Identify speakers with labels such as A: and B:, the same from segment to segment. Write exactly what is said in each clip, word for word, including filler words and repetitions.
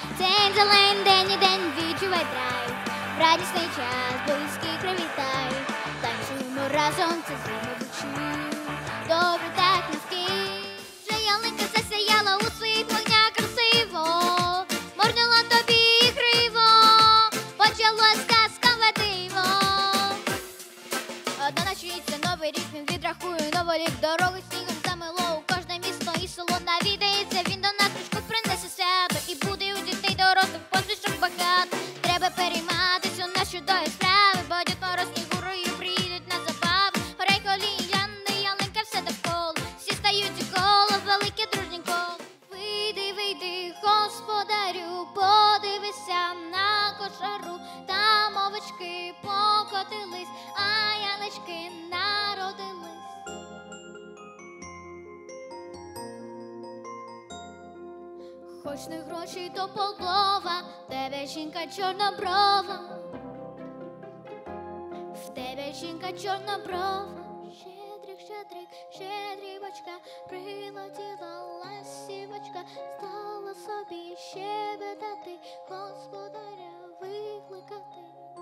A: День зелень, день і день відчувай драйв. В радісний час близьких привітай. Танцюємо разом, це звучить. Добре так навкій. Вже ялинка засяяла у своїх вогнях красиво. Моргнула тобі криво. Почалось казкове диво. Одна начується новий рік, він відрахує новий рік. Дороги снігом замило у кожне місто і село навідається. Він до нас ручку принесе свято. І буде у дітей дорослих посмішок багато. Треба перейматися у нас чудові справи, бо Дід Мороз і гурою приїдуть на забаву. Горей коліяни, ялинка все довкола. Всі стають у коло, велике дружнє коло. Вийди, вийди, господарю, подивися на кошару. Там овечки покотились, а янички народились. Хоч не гроші, то полова, в тебе жінка чорноброва. В тебе жінка чорноброва. Щедрик, щедрик, щедрівочка, прилетіла ластівочка, стала собі щебетати, господаря викликати.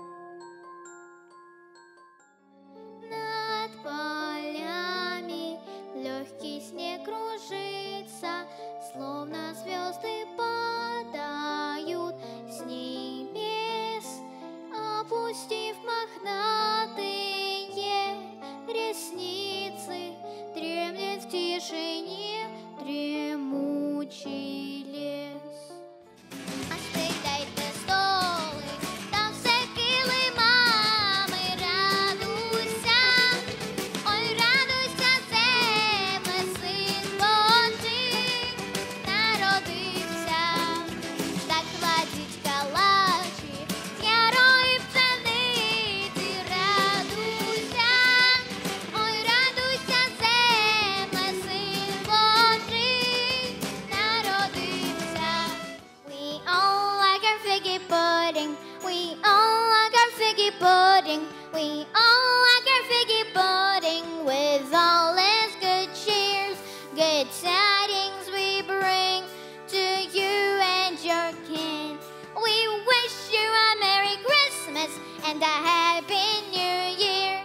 A: Над полями легкий снег кружится, словно звезды падают с небес, опустив мохнатые ресницы, дремлет в тишине дремучий лес. Остидайте столи, там все килимами, радуйся, ой, радуйся, земле, син Божий народився. Так кладіть калачі, з ярої пшениці, радуйся, ой, радуйся, земле, син Божий народився. We all like our figgy pudding, we all like our figgy pudding, we all like our figgy pudding, with all its good cheers, good tidings we bring to you and your kin. We wish you a Merry Christmas and a Happy New Year.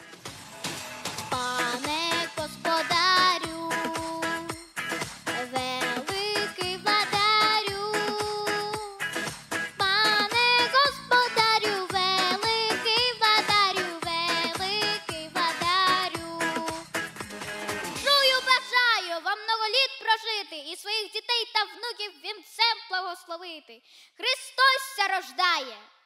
A: Пане господарю, великий владарю, пане господарю, великий владарю, великий владарю. Жую, бажаю вам много літ прожити і своїх дітей та внуків вінцем благословити. Христос ся рождає!